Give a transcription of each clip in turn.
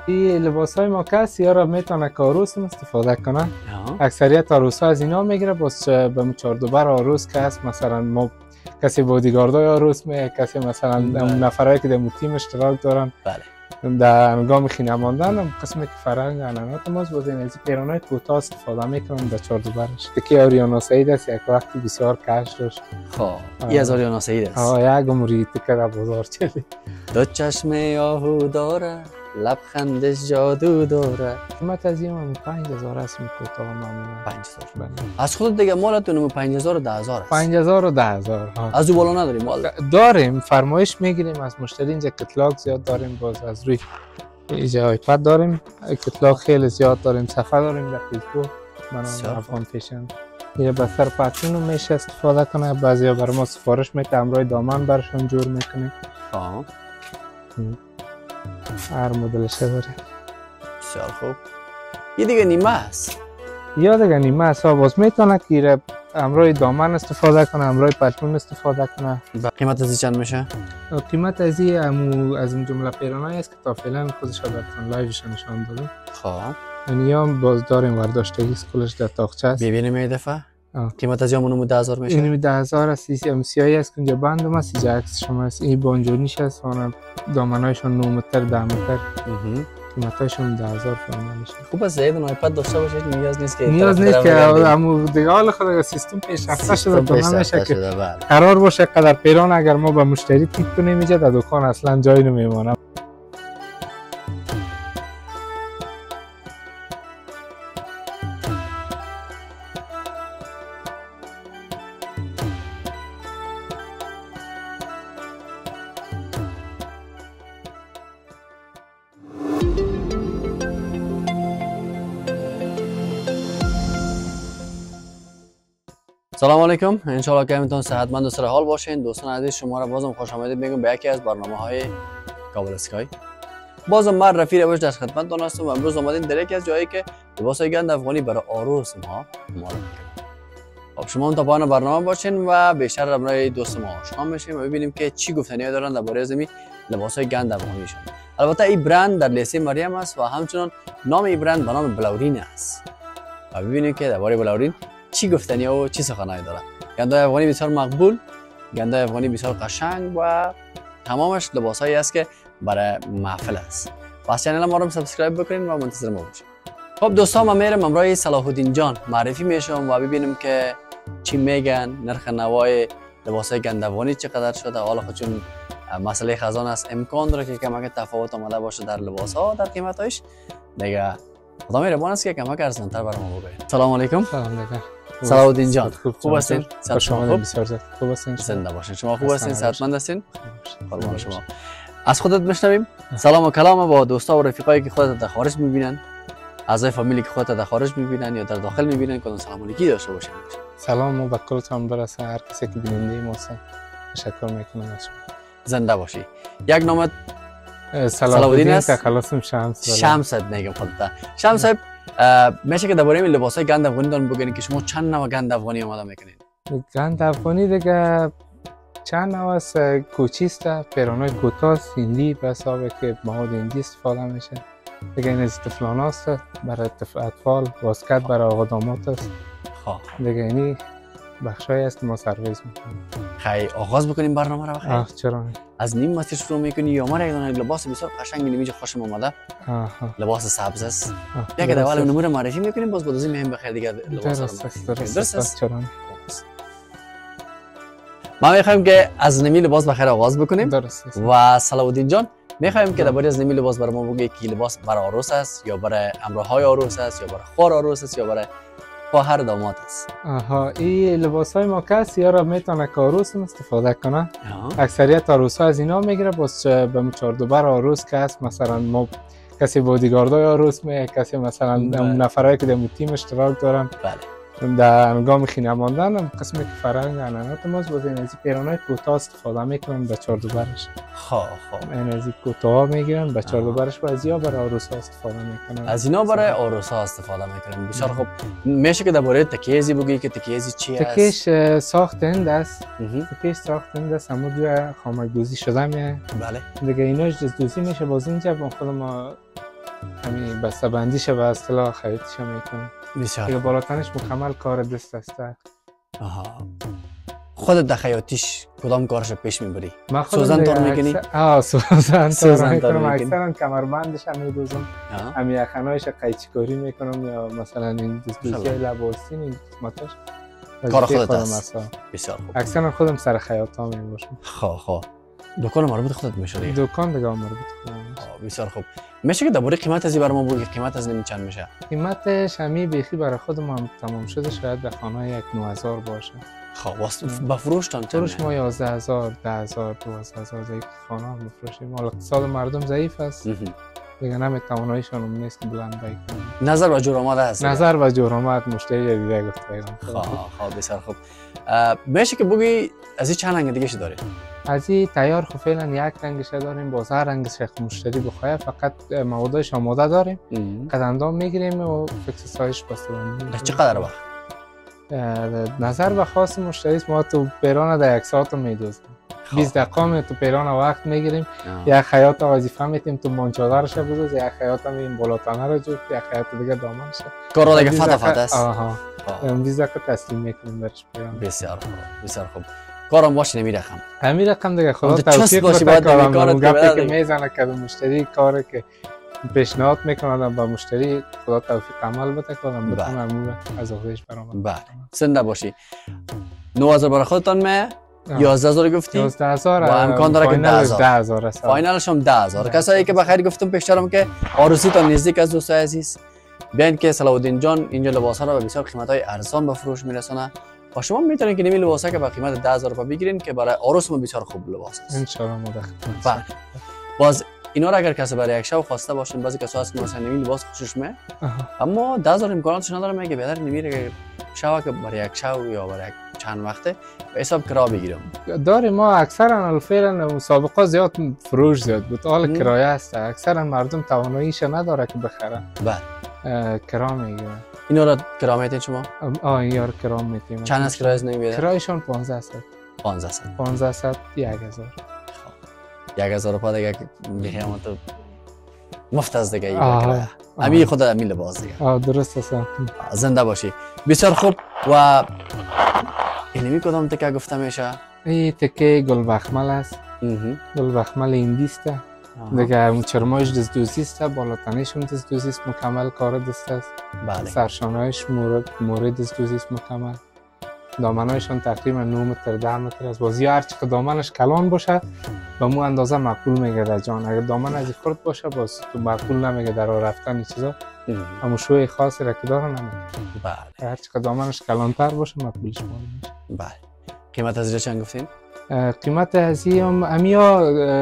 این لباس های ما کسی یا را میتونه که عروس استفاده کنه. اکثریت عروس ها از اینا میگیره. باز به چهاردوبر عروس که هست، مثلا ما کسی بودیگاردای عروس میه، کسی مثلا نفرایی که در تیم اشتراک دارن. بله. در انگام خینه ماندن هم قسمی که فرهنگ عنعنات ماست. باز این از پیرانای کوتاه استفاده میکنن در چهاردوبرش. که آریانا سعید است، یک وقتی بسیار کش داشت. خب این از آریانا سعید است. یک عمری تکه در بازار چلی. دو چشم آهو داره، لبخندش جادو داره. قیمت از این هم 5000 است کوتاه معمولا. 5000. از خودت دیگه مالتون 5000 و 10000 است. 5000 و 10000. از او بالا نداریم مال؟ داریم، فرمایش میگیریم از مشتری. اینجا کتلاگ زیاد داریم. باز از روی اینجا آیپد داریم، کتلاگ خیلی زیاد داریم. صفحه داریم در فیسبوک، من افغان فیشن. یه بستر پتلون رو میشه استفاده کنه. بعضیا برای ما سفارش میده، همراه دامن برشون جور میکنیم. هر مدلش داره. بسیار خوب. یه دیگه نیمه است. یا دیگه نیمه است. باز میتونه که همراه دامن استفاده کنه، همراه پتلون استفاده کنه. قیمت از چند میشه؟ قیمت از این از این جمله پیرانایی است که تا فعلا خودش رو براتون لایوش نشان دادم. خب یعنی هم باز داریم ورداشتگی اسکولش در تاقچه است. ببینیم این دفعه. قیمت از یامونو 10000 میشه. این 10000 است. ام سی آی است که اینجا بندم است. اینجا عکس شما است. این بانجونیش است. اون دامنایشون 9 متر 10 متر. قیمتاشون 10000 فرمان میشه. خوب است زید آیپد داشته باشید. نیاز نیست که همون دیگه حال خود سیستم پیشرفته شده. دامن میشه که قرار باشه قدر پیران اگر ما به مشتری تیپ کنیم اینجا در دکان اصلا جایی نمیمونه. سلام علیکم، انشالله که همتون صحتمند و سر حال باشین. دوستان عزیز شما را بازم خوش آمدید میگم به یکی از برنامه‌های کابل اسکای. بازم من رفیق روش در خدمتتون هستم و امروز اومدیم در یکی از جایی که لباسای گند افغانی برای عروس ما معرفی کردیم. خب شما تا پایان برنامه باشین و بیشتر برای دوست ما آشنا بشیم و ببینیم که چی گفتنی دارن درباره از این لباسای گند افغانیشون. البته این برند در لیسه مریم است و همچنین نام این برند به نام بلاورین است. و ببینیم که درباره بلاورین چی گفتنی و چی سخنایی داره. گندای افغانی بسیار مقبول، گندای افغانی بسیار قشنگ و تمامش لباسایی است که برای محفل است. پس کانال ما رو سابسکرایب بکنین و منتظر ما باشین. خب دوستان ما میرم امروز صلاح الدین جان معرفی میشم و ببینیم که چی میگن، نرخ نوای لباسای گند افغانی چقدر شده. حالا خود چون مسئله خزان است امکان داره که کمک تفاوت آمده باشه در لباس ها در قیمتاش. دیگه خدا مهربان است که کمک ارزان‌تر برام بگوید. سلام علیکم. سلام علیکم. صلاح الدین جان خوب هستین؟ خوب بسیار خوب هستین. زنده باشین. شما خوب هستین؟ صحتمند هستین؟ قربان شما. از خودت بشنویم. سلام و کلام با دوستا و رفیقایی که خودت در خارج میبینن، اعضای فامیلی که خودت در خارج میبینن یا در داخل میبینن، کدوم سلام علیکی داشته باشین. سلام به کلتون برسه. هر کسی که بیننده ما هست تشکر میکنم از شما. زنده باشی. یک نامت صلاح الدین است. خلاصم شمس میگم خودت. شمس میشه که درباره این لباسای گند افغانی دارن بگین که شما چند نوع گند افغانی آماده میکنین؟ گند افغانی دیگه چند نوع است. کوچیست، پیرانای کوتاه، هندی به حسابه که مواد هندی استفاده میشه. دیگه این از طفلان است، برای اطفال، واسکت برای آقا داماد است. دیگه اینی بخشایی است که ما سرویس میکنیم. خیلی آغاز بکنیم برنامه رو بخیر. چرا؟ از نیم مسیر شروع میکنی یا ما یک لباس بسیار قشنگ نمیشه خوشم اومده. لباس سبز است. یک اول نمونه معرفی میکنیم باز بعد میایم بخیر دیگه لباس رو. درست است. چرا؟ ما میخوایم که از نمی لباس بخیر آغاز بکنیم. درست است. و صلاح الدین جان میخوایم که درباره از نمی لباس برای ما بگی که لباس برای عروس است یا برای همراهای عروس است یا برای خور عروس است یا برای خواهر داماد است. این لباس های ما کسی یا را میتونه که عروس استفاده کنه. اکثریت عروس ها از اینا میگیره. باز به چهاردوبر عروس که هست، مثلا ما کسی بودیگاردای عروس میه، کسی مثلا نفرایی که در تیم اشتراک دارن. بله. در انگام خینه ماندن هم قسمی که فرهنگ عنعنات ماست. باز این از پیرانای کوتاه استفاده میکنن به چهاردوبرش. خب این از کوتاه میگیرن به چهاردوبرش و از یا برای عروس ها استفاده میکنن. از اینا برای عروس ها استفاده میکنن. بسیار خوب. میشه که درباره تکیه‌ای بگی که تکیه‌ای چی است؟ تکیه‌اش ساخت هند است. تکیه‌اش ساخت هند است. همون دوی خامک دوزی شده میه. بله. دیگه ایناش دوزی میشه. باز اینجا با خود ما همین بسته بندیش به اصطلاح خیاطیش میکنم. بسیار دیگه خوب. بالاتنش مکمل کار دست است. آها. خودت در خیاطیش کدام کارش پیش میبری؟ من خودم سوزن دیگه تار میکنی؟ سوزن سوزن تار تار میکنم. میکنی؟ اکثرا کمربندش هم میدوزم. هم یخنایش قیچیکاری میکنم یا مثلا این دوزی لباسین این قسمتاش کار خودت است. بسیار خوب. اکثرا خودم سر خیاطا میباشم. خب دکان مربوط خودت میشه دیگه. دکان دیگه مربوط خودم. بسیار خوب. میشه که درباره قیمت ازی برام بگی؟ قیمت از نمی چند میشه؟ قیمتش همین بیخی برای خودم هم تمام شده شاید در خانه یک 9000 باشه. خب با فروشتان چند؟ فروش ما 11000 10000 12000 ضعیف خانه هم میفروشیم. حالا اقتصاد مردم ضعیف است. دیگه نمیتوانایشان هم نیست که بلند بای کنیم. نظر و جور آمده است. نظر و جور آمد مشتری دیگه گفته ایران. خب بسیار خوب. میشه که بگی از این چند رنگ دیگه داری؟ از این تیار خب فعلا یک رنگش داریم. باز هر رنگش مشتری بخواه فقط موادش آماده داریم. قدندام میگیریم و فکس سایش بسته بندیم. چقدر وقت؟ نظر به خاص مشتری است. ما تو پیران در یک ساعت میدوزیم. 20 دقیقه تو پیران وقت میگیریم. یک خیاط وظیفه میتیم تو مانچادرش بزنیم. یک خیاط مییم بالاتنه رو جوش. یک خیاط دیگه دامنش. کار دیگه فتافت است. آها. 20 دقیقه تسلیم میکنیم برش پیران. بسیار خوب. بسیار خوب. کارم باشه نمیرخم. همین رقم دیگه خدا توفیق بده. کارم گپی که میزنه که مشتری کاری که پیشنهاد میکنه با مشتری خدا توفیق عمل بده کارم بتونم از آخرش برام. بله. زنده باشی. 9000 برای خودتان می 11000 گفتی؟ 11000 و امکان داره که 10000 است. فاینالش هم 10000. کسایی که بخیر گفتم پیشترم که آرزوی تا نزدیک از دوستای عزیز بیاین که صلاح الدین جان اینجا لباسا رو به بسیار قیمت‌های ارزان به فروش میرسونه. و شما میتونید که نمی لباسا که با قیمت 10000 روپیه بگیرین که برای عروس ما بسیار خوب لباس است. ان شاء الله مدخل. بله. باز اینا رو اگر کسی برای یک شب خواسته باشین بعضی کسا هست که مثلا نمی لباس خوشش میاد اما 10000 امکاناتش نداره میگه بهتر نمیره که شب که برای یک شب یا برای چند وقته به حساب کرا بگیرم. داریم ما اکثرا الفعلا مسابقه زیاد فروش زیاد بود. حال کرایه است. اکثرا مردم تواناییش نداره که بخره. بله. کرا میگیره. اینا رو کرا میتین شما؟ این یار کرا میتیم. چند از کرایه نمیاد؟ کرایشون 1500. 1500 1000. 1000 روپیه دیگه میخوام تو مفت از دیگه کرایه. امی خود امی لباس دیگه. درست است. زنده باشی. بسیار خوب. و اینمی کدام تکه گفته میشه؟ این تکه گلبخمل است. گلبخمل هندی است. دیگه چرمایش دستدوزی است. بالاتنش هم دستدوزی است. مکمل کار دست است. بله. سرشانهایش مورد دستدوزی است مکمل. دامنهایشان تقریبا 9 متر 10 متر است. بازی هر چقدر دامنش کلان باشه به مو اندازه معقول میگه در جان. اگر دامن از خرد باشه باز تو معقول نمیگه در راه رفتن این چیزا. اما شوی خاصی را که داره نمیگه. بله. هر چقدر دامنش کلانتر باشه معقولش میشه. بله. قیمت از چند گفتین؟ قیمت از این امیا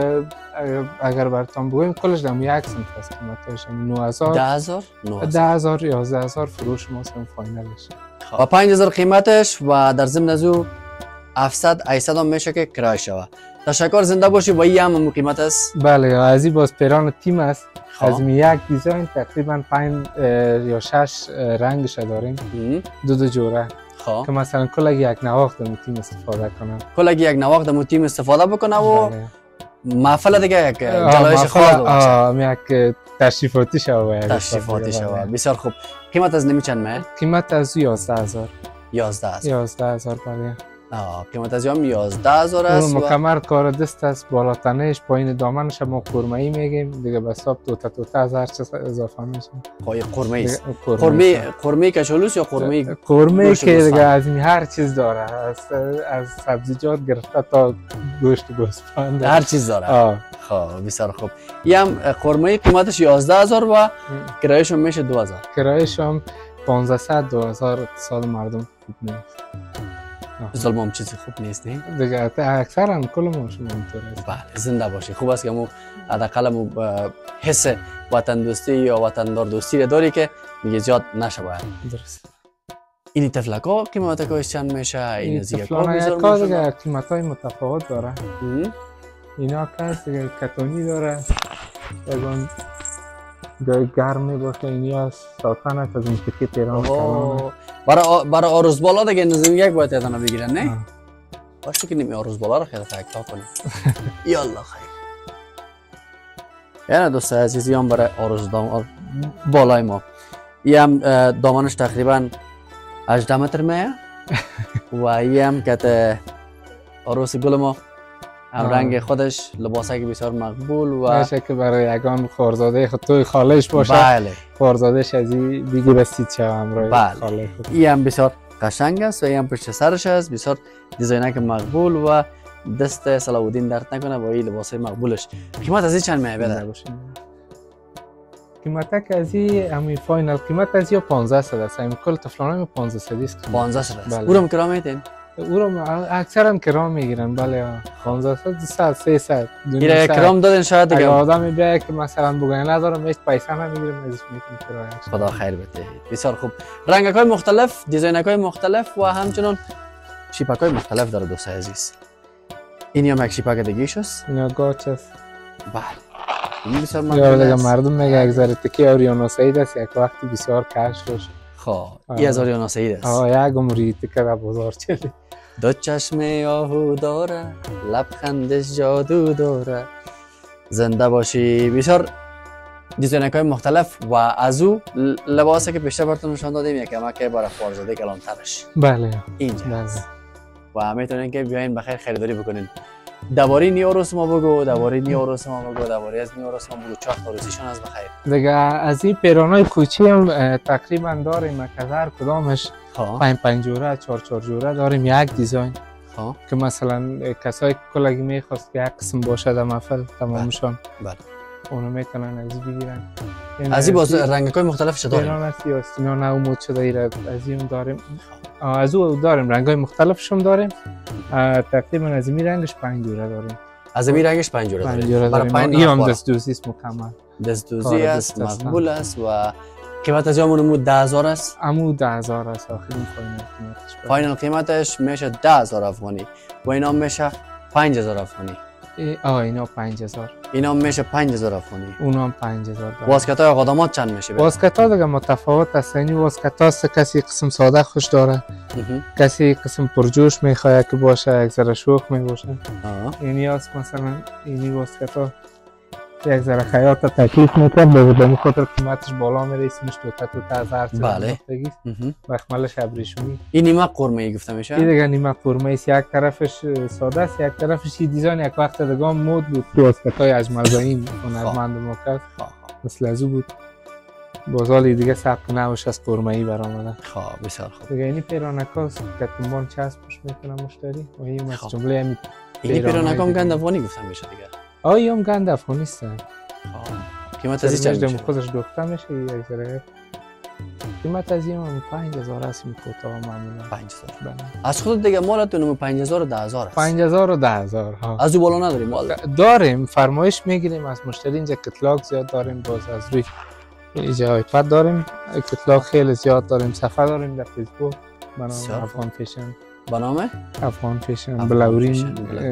اگر براتون بگویم کلش دم یک سنت است. قیمتش 9000 10000 11000 فروش ما سم فاینالش. و 5000 قیمتش و در ضمن از او 700 800 هم میشه که کرایه شوه. تشکر زنده باشی. و این هم قیمت است. بله از این باز پیران تیم است. از یک دیزاین تقریبا 5 یا 6 رنگش داریم. دو جوره که مثلا کل یک نواخت دم تیم استفاده کنه. کل یک نواخت دم تیم استفاده بکنه و محفل دیگه یک جلایش خاص باشه. یک تشریفاتی شوه. تشریفاتی شوه. بسیار خوب. قیمت از نمی چند میاد؟ قیمت از 11000. 11000 بله. قیمت از هم 11000 است. مکمل کار دست است. بالاتنش پایین دامنش ما قرمه‌ای میگیم دیگه به حساب توتا از هر چیز اضافه میشه. خب قرمه است. قرمه کچالوس یا قرمه که دیگه از هر چیز داره. از سبزیجات گرفته تا گوشت گوسفند هر چیز داره. خب بسیار خوب. این هم قرمه قیمتش 11000 و کرایه‌ش میشه 2000. کرایه‌ش هم 1500 2000 اقتصاد مردم خوب نیست. ظلم هم چیزی خوب نیست نه؟ دیگه اکثرا کل ما شما اینطور است. بله زنده باشی. خوب است که مو حداقل مو حس وطن دوستی یا وطندار دوستی داری که دیگه زیاد نشه باید. درست. این تفلکا قیمتش چند میشه؟ این از یک کار دیگه قیمت‌های متفاوت داره. اینا کاس دیگه کتونی داره. اون گرم میباشه اینیا ساتن است از این تکی پیران کلانه. برای آرز بالا دیگه نظیم یک باید ادانه بگیرن نه؟ باشه که نمی آرز بالا رو خیلی فکتا کنیم. یالله خیر. یعنی دوستای عزیزی هم برای آرزو بالای ما. این هم دامنش تقریبا 18 متر میه و این هم که عروس گل ما هم رنگ خودش لباسه که بسیار مقبول و میشه که برای یگان خورزاده خود توی خالش باشه. بله خورزادهش از این بگی بستید شو همراه بله. خاله خود. این هم بسیار قشنگ است و این هم پشت سرش است، بسیار دیزاینک مقبول و دست صلاح الدین درد نکنه با این لباسه مقبولش. قیمت از این چند میه بده؟ قیمت که از این همین فاینال قیمت از این 1500 است. همین کل تفلانای 1500 است. 1500 است. بله. او رو کرام میتین؟ او رو اکثرا کرام میگیرن. بله 1500 200 300 این کرام دادن شاید اگه دیگه آدمی بیاید که مثلا بگه ندارم هیچ پیسه نمیگیرم ازش میتونم کرایه. خدا خیر بده. بسیار خوب. رنگ‌های مختلف، دیزاین‌های مختلف و همچنین شیپک‌های مختلف داره دوستای عزیز. این هم یک شیپک دیگه است. اینا گاچ است. بله. این بسیار یا مقبول دیگه است. مردم میگه یک ذره تکی آریانا سعید است یک وقتی بسیار کش روش. خب این از آریانا سعید است. یک عمری تکه در بازار چلی. دو چشم آهو داره، لبخندش جادو داره. زنده باشی. بسیار دیزاین‌های مختلف و از او لباسی که پیشتر براتون نشان دادیم یک کمک برای خارزاده کلانترش. بله. اینجا بله. است. و میتونین که بیاین بخیر خریداری بکنین. درباره نی عروس ما بگو، درباره نی عروس ما بگو، درباره از نی عروس ما بگو. چه عروسیشون از بخیر. دیگه از این پیرانای کوچی هم تقریبا داریم که هر کدامش 5 جوره 4 جوره داریم یک دیزاین. که مثلا کسایی که کلگی میخواست که یک قسم باشه در محفل تمامشان. بله. اونو میتونن از این بگیرن. از این باز رنگ‌های مختلف چه داریم؟ پیران است یا سینا نومود شده ایره از این داریم. از او داریم رنگ‌های مختلفش هم داریم. تقریبا از این رنگش 5 جوره داریم. از این رنگش 5 جوره داریم. برای پایین این هم دستدوزی است مکمل. دستدوزی است، مقبول است و قیمت از همون 10000 است. امو 10000 است آخرین فاینال قیمتش. فاینال قیمتش میشه 10000 افغانی و اینا میشه 5000 افغانی. اینا 5000. اینا میشه 5000 افغانی. اونا هم 5000. واسکت‌های قدمات چند میشه؟ واسکت‌ها دیگه متفاوت است. یعنی واسکت‌ها کسی قسم ساده خوش داره. کسی قسم پرجوش میخواد که باشه یک ذره شوخ میباشه. یعنی است مثلا اینی واسکت‌ها یک ذره خیاط تکلیف میکنه به خاطر قیمتش بالا میره اسمش تو از هر چیز. بله. مخملش ابریشمی. این نیمه قرمه‌ای گفته میشه. این دیگه نیمه قرمه است. یک طرفش ساده است یک طرفش دیزاین یک وقت دیگه مود بود. واسکت‌های اجملزایی هنرمند ما کرد. مثل از بود. بازال دیگه سبک نوش از قرمه‌ای برآمده. خب بسیار خوب. دیگه این پیرانکاست که تنبان چسبش میکنه مشتری و این از جمله همین این پیرانکام گند افغانی گفته میشه دیگه. آیا هم گند افغانی است. قیمت از چند میشه؟ خودش دکتر میشه یک ذره. قیمت از این هم 5000 است این کوتاه معمولا. 5000. از خود دیگه مالتون 5000 و 10000 است. 5000 و 10000 ها. از او بالا نداریم مال. داریم فرمایش میگیریم از مشتری اینجا کتلاگ زیاد داریم باز از روی اینجا آیپد داریم کتلاگ خیلی زیاد داریم صفحه داریم در فیسبوک به نام افغان فیشن. به نام افغان فیشن بلاورین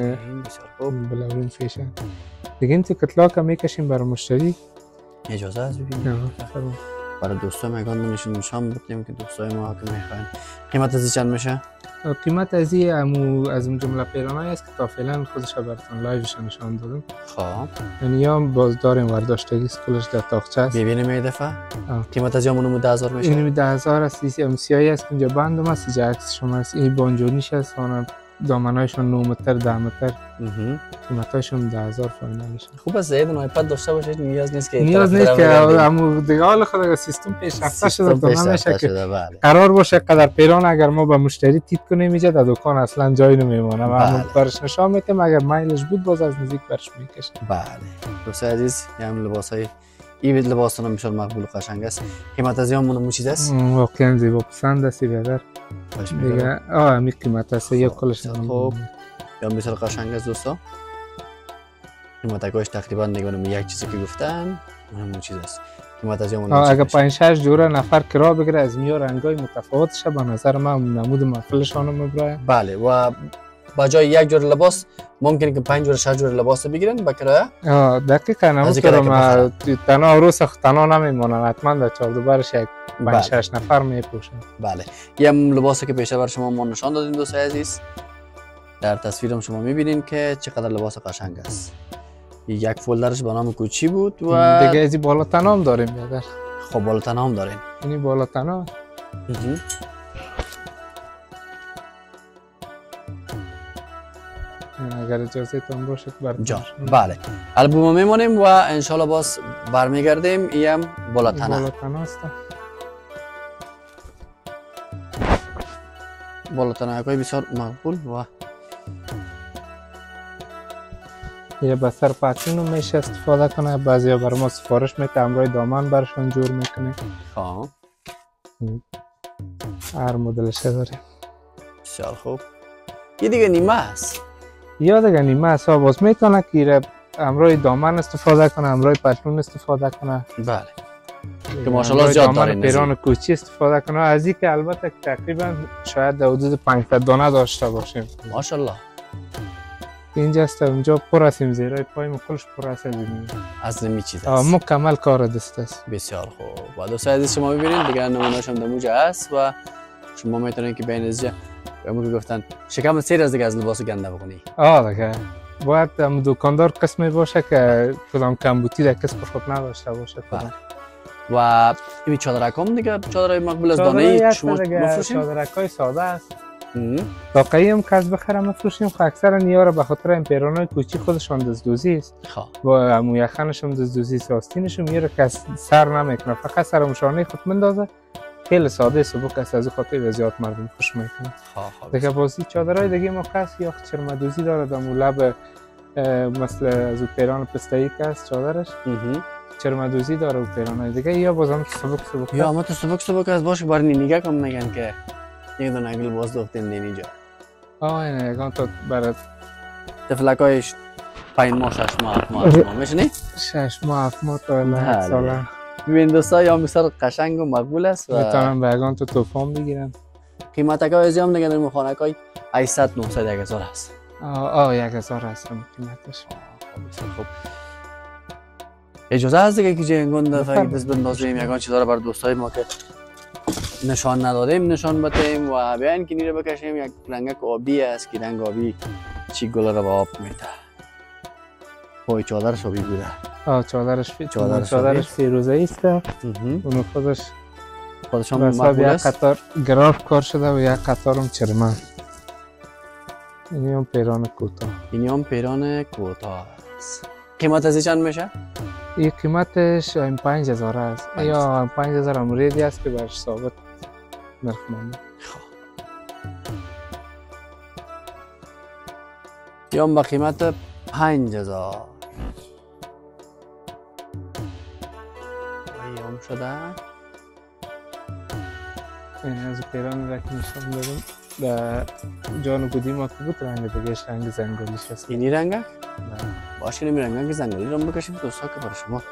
بلاورین فیشن. دیگه این کتلاگ هم میکشیم برای مشتری. اجازه از ببینیم. برای دوستای میگن نشون بدیم که دوستای ما که میخواین. قیمت از چند میشه؟ قیمت از از اون جمله پیرانایی است که تا فعلا خودش براتون لایوش نشان دادم. خب یعنی هم باز داریم ورداشتگی است کلش در تاقچه است. ببینیم این دفعه. قیمت از همون 10000 میشه. این 10000 است. ام سی آی است اینجا بندم است اینجا عکس شما است. این بانجونیش است اون دامنایشون 9 متر 10 متر. قیمتاشون 10000 فاینالش. خوب است زید نایپد داشته باشید نیاز نیست که همون دیگه حال خود سیستم پیشرفته شده تا نمیشه که قرار باشه قدر پیران اگر ما به مشتری تیپ کنیم اینجا در دکان اصلا جایی نمیمونه و همون برش نشان میدیم اگر مایلش بود باز از نزدیک برش میکشه. بله دوستای عزیز هم لباسای این لباسا هم بسیار مقبول و قشنگ است. قیمت از همون چیز است؟ واقعا زیبا پسند است بیادر دیگه همین قیمت است یا کلش خوب یا بسیار قشنگ است دوستا. قیمتش تقریبا نگونم یک چیزی که گفتن اونم چیز است. قیمت از همون اگه 5 6 جوره نفر کرا بگیره از میار رنگای متفاوت شه به نظر من نمود محفلشون میبره. بله و با جای یک جور لباس ممکنه که 5 جور 6 جور لباس بگیرن با کرایه. دقیقاً نمی‌کنم تنها عروس تنها نمیمونن حتما در 4 برش یک 5 6 نفر میپوشن. بله یه لباسی که پیشتر بر شما ما نشان دادیم دوستای عزیز. در تصویرم شما میبینین که چقدر لباس قشنگ است. یک فولدرش به نام کوچی بود و دیگه از بالاتنا هم داریم بیادر. خب بالاتنا هم دارین. اینی بالاتنا اگر اجازه تان باشد جان. بله البوم میمونیم و انشالله باز برمیگردیم. این بالاتنا است. بالاتنا یکای بسیار مقبول و یه بستر پاتین رو میشه استفاده کنه. بعضی ها بر ما سفارش میده همراه دامان برشان جور میکنه. خب هر مدلش داریم. بسیار خوب. یه دیگه نیمه است. یا دیگه نیمه است ها باز میتونه که همراه دامان استفاده کنه، همراه پتلون استفاده کنه. بله که ماشاءالله زیاد دارین. پیران کوچی استفاده کنه. از این که البته تقریبا شاید در حدود 500 دانه داشته باشیم. ماشاءالله. اینجا است اونجا پر هستیم، زیرای پای ما کلش پر هست. از نمی چیز است. مکمل کار دست است. بسیار خوب. و دوستان عزیز شما ببینید دیگه نمونه‌اش هم دموجه است و شما میتونید که بین ازجا همون که گفتن شکم سیر از دیگه از لباس گنده بکنی. دیگه باید هم دکاندار قسمی باشه که کدام کمبوتی در کسب خود نداشته باشه. و این چادرک هم دیگه چادرهای مقبول از دانه شما مفروشیم؟ چادرکای ساده است. واقعی هم که از بخره مفروشیم خب اکثرا نیاره به خاطر این پیرانای کوچی خودشان دزدوزی است. با امو یخنش هم دزدوزی است، آستینش هم میاره که سر نمیکنه، فقط سر مشانه خود مندازه. خیلی ساده سبک است، از خاطر زیاد مردم خوش میکنه. دیگه بازی چادرای دیگه ما کس یا چرمدوزی داره دمو لب مثل از پیران پستایی که است چادرش. چرمدوزی داره و پیرانای دیگه یا بازم سبک یا اما تو سبک از باشه بار نینیگه کم میگن که یک دو نگل باز دوختین دین اینجا. اینه یکان تو برات تفلکایش 5 ماه 6 ماه میشنی؟ 6 ماه 7 ماه تا 1 ساله. ببین دوستا یا بسیار قشنگ و مقبول است و میتونم به یکان تو توفان بگیرم. قیمتکای از هم دیگه در مخانکای 800 900 1000 است. 1000 هست قیمتش. بسیار خوب. اجازه هست دیگه که جنگون دفعه دست بندازیم یکان چیزا رو بر دوستای ما که نشان ندادیم نشان بدیم و بیاین که نیره بکشیم. یک رنگک آبی است که رنگ آبی چی گل رو به آب میده. پای چادرش آبی بوده. چادرش فیروزه‌ای است. اون خودشان مقبول است. یک قطار گراف کار شده و یک قطار هم چرمن. اینی هم پیران کوتاه. قیمت ازی چند میشه؟ این قیمتش 5000 است. یا 5000 اموریدی است که برش ثابت نرخ مانده. یا با قیمت 5000 ایام شده. این از پیران را که نشان داریم در جان گودی ما که بود رنگ دیگهش رنگ زنگالیش است. اینی رنگه؟ باشه نمی رنگ زنگالی رو بکشیم دوستا که برای شما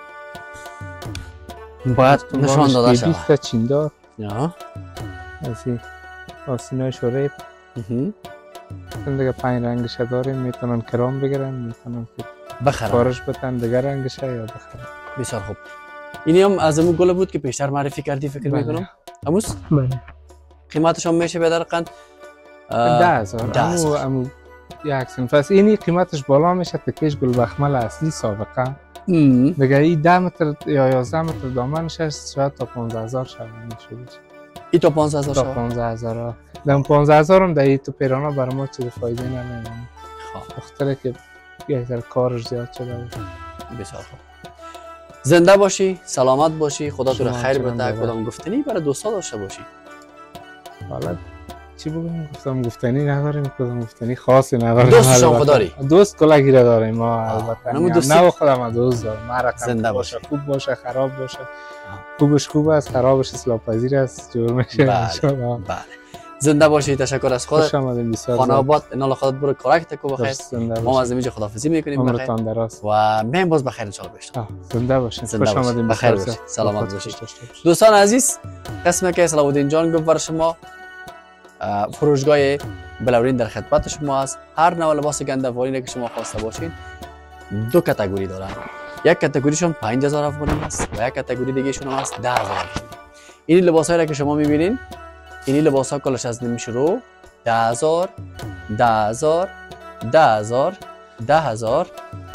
باید نشان داده شود. 20 تا چیندار یا از این آستینای شوریب دیگه 5 رنگش داریم. میتونن کرام بگیرن، میتونن بخرن فارش بتن دیگه رنگش یا بخرن. بسیار خوب. اینی هم از امون گل بود که پیشتر معرفی کردی فکر میکنم. اموس؟ بله. قیمتش هم میشه به درقند 10000. امو یک صنف است. اینی قیمتش بالا میشه تکیش گل بخمل اصلی سابقه. دیگه این 10 متر یا 11 متر دامنش است شاید تا 15000 شده میشه. ای تا 15000 تا 15000. دم 15000 هم در تو پیرانا برای ما چیز فایده نمیده. بخاطر که یک ذره کارش زیاد شده بود. بسیار خوب. زنده باشی، سلامت باشی، خدا تو رو خیر بده. کدام گفتنی برای دوستا داشته باشی؟ حالا چی بگم؟ گفتنی نداریم، کدام گفتنی خاصی نداریم. دوستشان خداری؟ دوست کلا گیره داریم ما البته. نه خودم دوست دارم. زنده باشه، خوب باشه، خراب باشه. خوبش خوب است، خرابش اصلاح پذیر است، جور میشه. بله. زنده باشی. تشکر از خودت. خانه آباد انال خودت برو کارک تکو بخیر. ما از اینجا خداحافظی میکنیم. عمرتان دراز و من باز بخیر ان شاء الله بشم. زنده باشین. خوش آمدید. بخیر باشید. سلامت باشید. دوستان عزیز، قسمی که صلاح الدین جان گفت برای شما فروشگاه بلورین در خدمت شما است. هر نوع لباس گنده‌واری که شما خواسته باشین 2 کاتگوری دارن. یک کاتگوریشون 5000 افغانی است و یک کاتگوری دیگه شون است 10000 افغانی. این لباسایی را که شما می‌بینین این لباس‌ها کلش از نیم شروع 10000 10000 10000 10000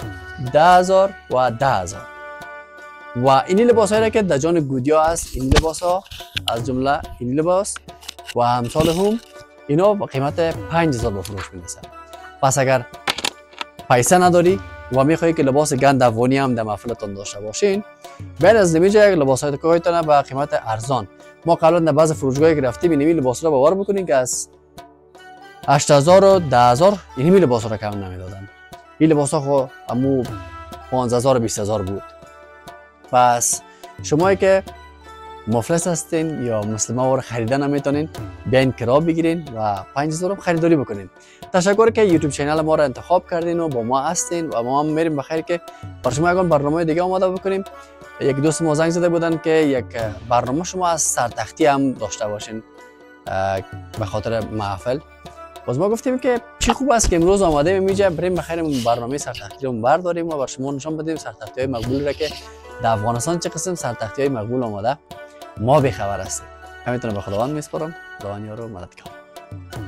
10,000 و 10,000. و این لباس هایی که در جان گودیا هست، این لباس ها از جمله این لباس و همسال هم اینا با قیمت 5,000 به فروش میرسن. پس اگر پیسه نداری و میخوایی که لباس گند افغانی هم در محفلتان داشته باشین، بین از نمیجه یک لباس های تکایتان با قیمت ارزان. ما قبلا در بعض فروشگاهی که رفتیم این لباس را باور بکنین که از 8,000 و 10,000 این لباس را کم نمیدادن. این لباس ها خو امو 15,000 و 20,000 بود. پس شما که مفلس هستین یا مسلمه ها رو خریدن نمیتونین، بیاین کرا بگیرین و 5,000 خریداری بکنین. تشکر که یوتیوب چینل ما را انتخاب کردین و با ما هستین و ما هم میریم بخیر که بر شما یگان برنامه دیگه آماده بکنیم. یک دوست ما زنگ زده بودن که یک برنامه شما از سرتختی هم داشته باشین به خاطر محفل. باز ما گفتیم که چی خوب است که امروز آماده میجه بریم بخیر برنامه سرتختی رو برداریم و بر شما نشان بدیم سرتختی های مقبول را که در افغانستان چه قسم سرتختی های مقبول آماده ما به خبر هستیم. همینطور به خداوند میسپارم. خداوند یار و مددگار.